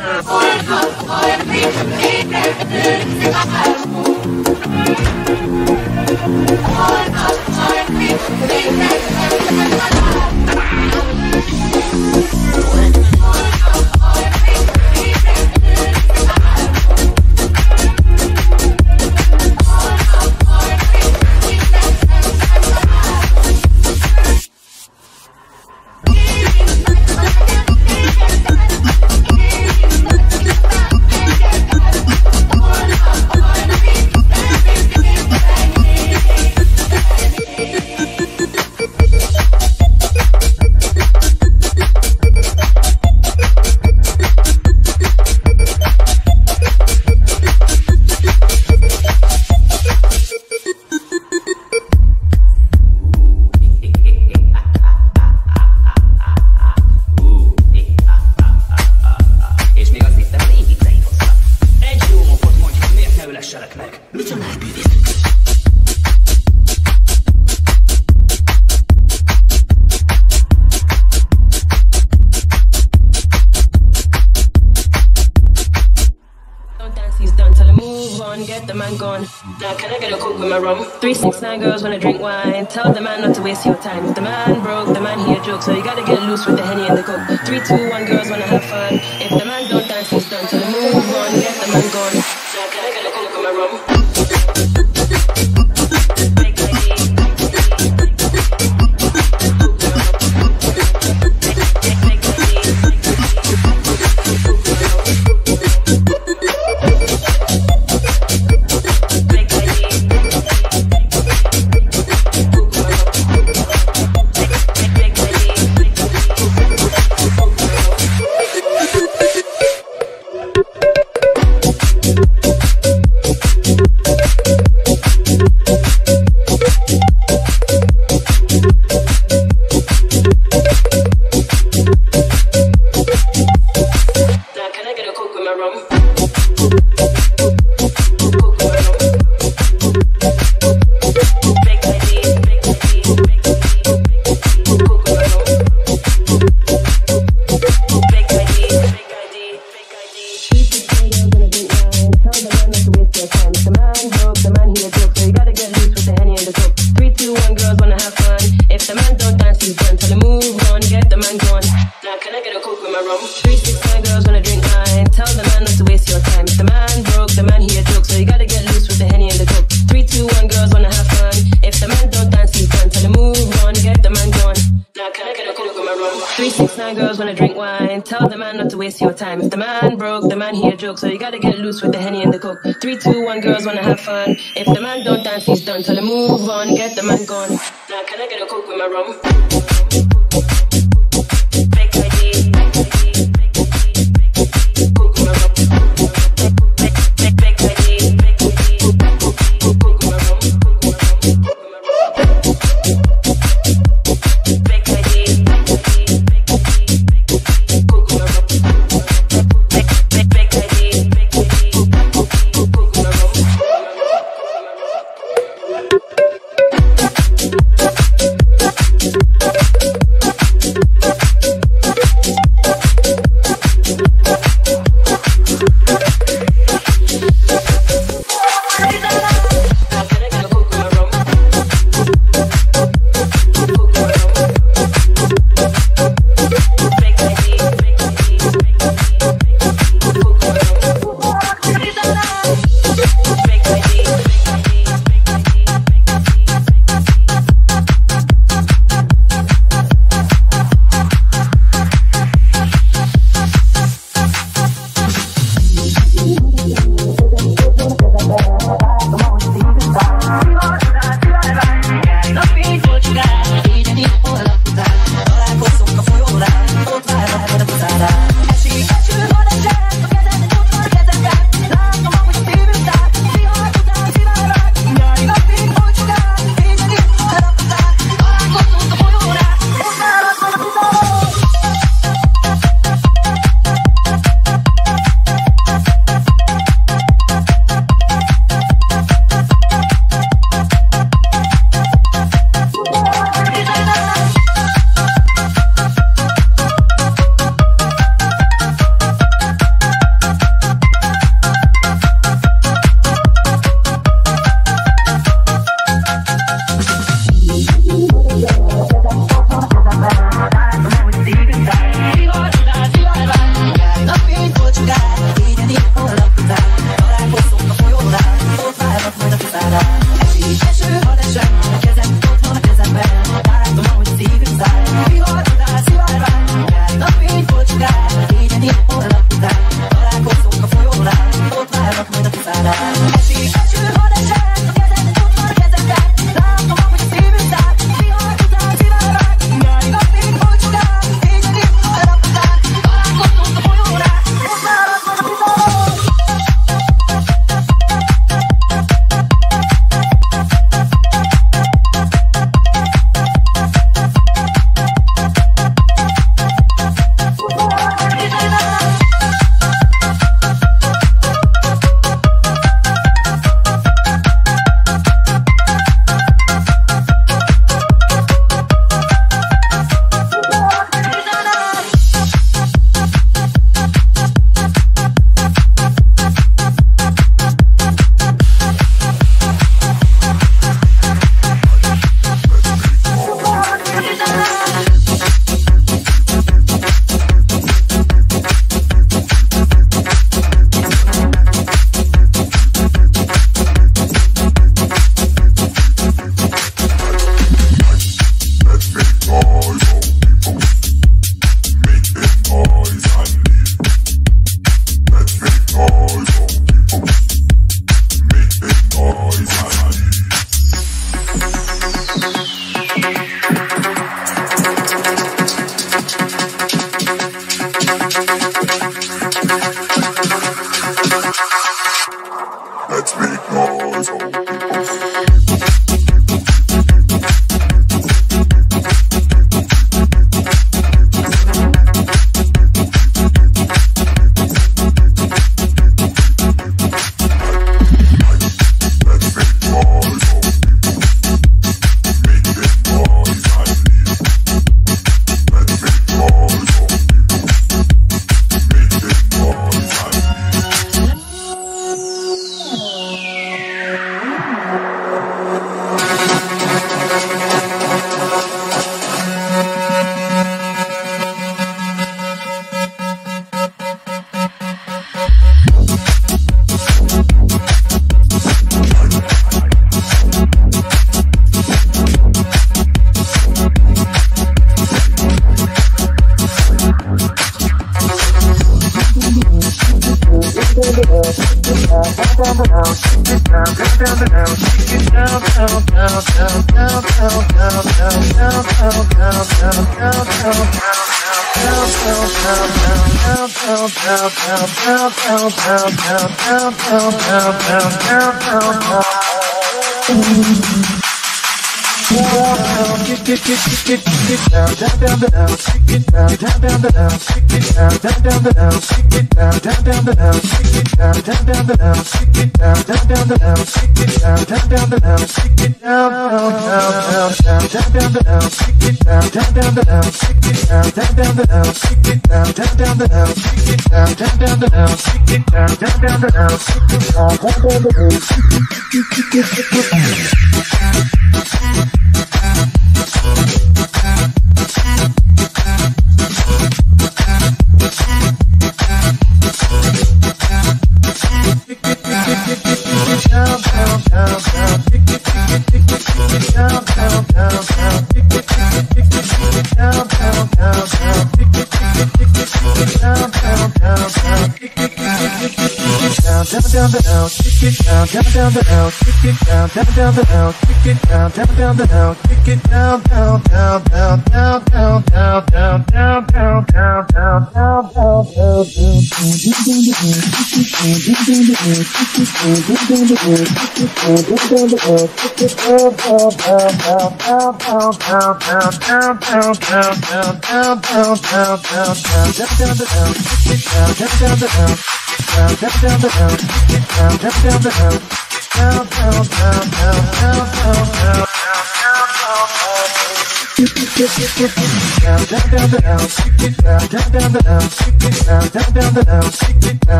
Now can I get a coke with my rum? 369 girls wanna drink wine. Tell the man not to waste your time. If the man broke, the man he a joke. So you gotta get loose with the Henny and the coke. 3, 2, 1 girls wanna have fun. If the man don't dance, he's done. So the move on, get the man gone. Now can I get a coke with my rum? Your time. If the man broke, the man he a joke. So you gotta get loose with the Henny and the coke. 3, 2, 1 girls wanna have fun. If the man don't dance, he's done. Tell him move on, get the man gone. Now can I get a coke with my rum?